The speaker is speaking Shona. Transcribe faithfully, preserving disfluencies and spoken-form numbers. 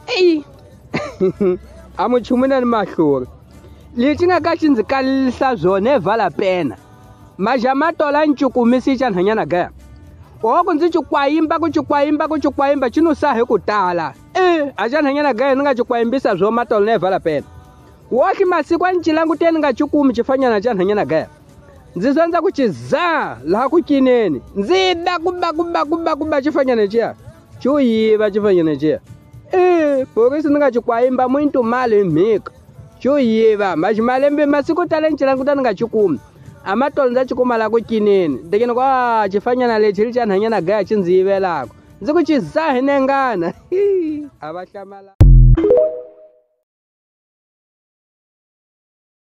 Eyi amuchumuna ni mahlori lexi nga ka xi ndzi kalisa zwona evala pena maja matola ncukumisi xa nhanyana gaya oko ndzi cikwayimba ku cikwayimba ku cikwayimba xi nusa hi ku tala e a xa nhanyana gaya ni nga cikwayimbisa zwo matola na evala pena woxi masiku a ni ci languteni nga cikumi xifanyana xa nhanyana gaya ndzi zondza ku ci za laha ku kineni ndzi ba ku ba ku ba ku ba ku ba xifanyana xiya xo yiva xifanyana xiya e bokisi ni nga cikwayimba muito mali mhika xo yiva maxi malembe masiku tale ni ci languta ni nga cikumi amatolo ndza cikuma la ku kineni ndekeni ku a xifanyana lexi ri xa nhanyana gaya xi ndzi yivelako ndzi ku ci za hi nengana a va hlamala